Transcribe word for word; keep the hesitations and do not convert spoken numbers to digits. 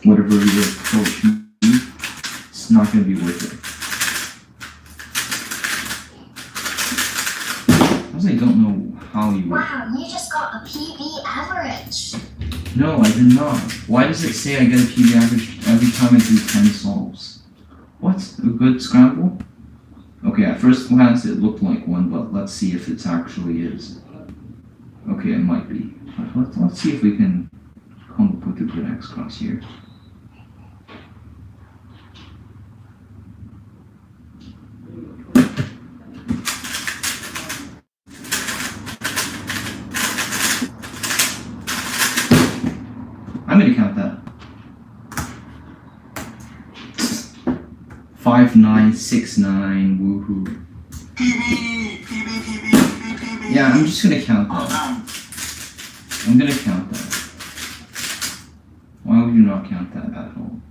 whatever your approach may be, it's not going to be worth it. Because I don't know how you would. Wow, you just got a P B average. No, I did not. Why does it say I get a P B average every time I do ten solves? What? A good scramble? Okay, at first glance it looked like one, but let's see if it actually is. Okay, it might be. Let's, let's see if we can come up with a good X cross here. I'm gonna count that. Five nine six nine, woohoo. Yeah, I'm just gonna count that. I'm gonna count that. Why would you not count that at home?